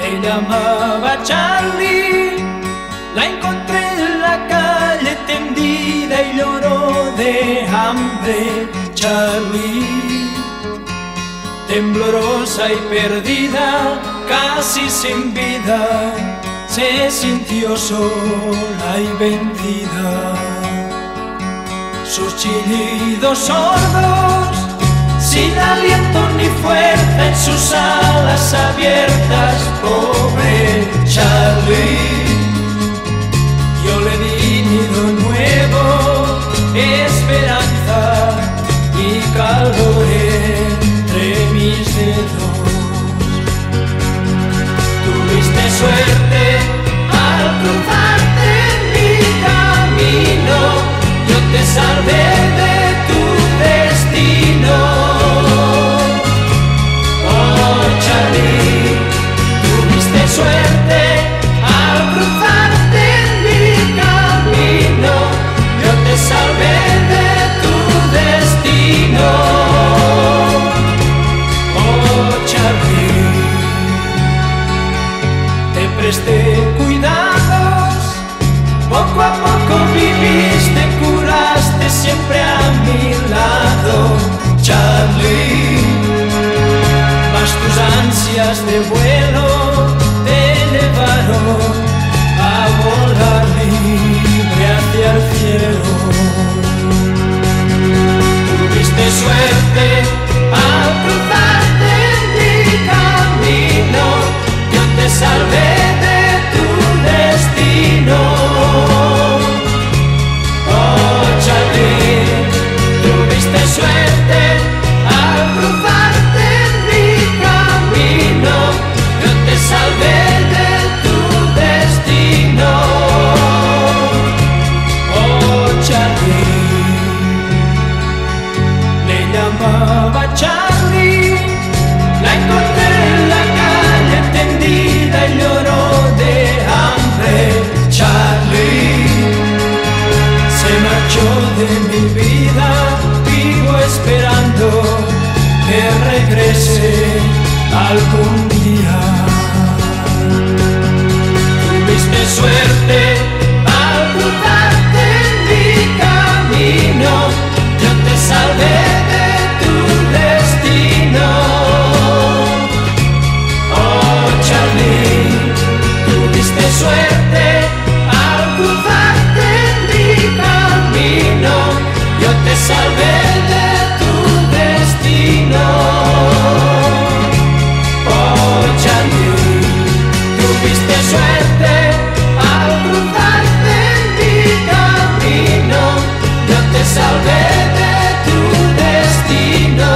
Le llamaba Charlie, la encontré en la calle tendida y lloró de hambre. Charlie, temblorosa y perdida, casi sin vida, se sintió sola y vencida. Sus chillidos sordos, sin aliento ni fuerza en sus alas abiertas, pobre Charlie. Yo le di nido nuevo, esperanza y calor entre mis dedos. Tuviste suerte al cruzarte en mi camino, yo te salvé de tu destino. Oh Charlie, tuviste suerte al cruzarte en mi camino, yo te salvé de tu destino. Oh Charlie, te presté cuidados, poco a poco viviste, curaste siempre a mi lado, Charlie. Mas tus ansias de vuelo te llevaron a volar libre hacia el cielo. Tuviste suerte al cruzarte en mi camino, yo te salvé de tu destino. Oh Charlie, tuviste suerte al cruzarte en mi camino, yo te salvé de tu destino. Oh Charlie, le llamaba Charlie, la encontré en la calle tendida y lloró de hambre. Charlie se marchó de mi vida, vivo esperando que regrese algún día. Tuviste suerte al cruzarte en mi camino, yo te salvé de tu destino. Oh Charlie, tuviste suerte al cruzarte en mi camino, yo te salvé de tu destino. Oh Charlie, tuviste suerte al cruzarte en mi camino, yo te salvé de tu destino.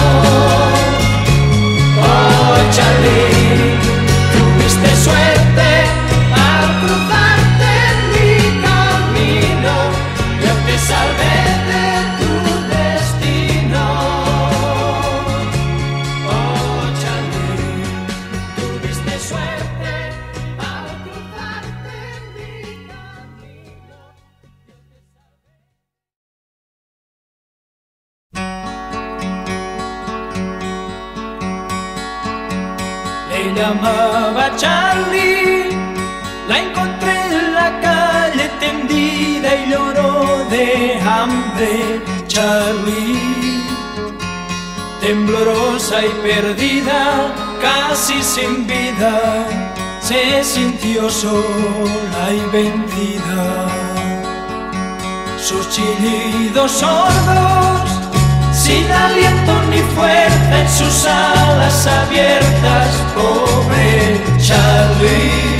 Oh Charlie, tuviste suerte al cruzarte en mi camino, yo te salvé de tu destino. Oh Charlie, tuviste suerte al cruzarte en mi camino. Le llamaba Charlie, la encontré en la calle tendida y lloró de hambre. Charlie, temblorosa y perdida, casi sin vida, se sintió sola y vencida. Sus chillidos sordos, sin aliento ni fuerza en sus alas abiertas, pobre Charlie.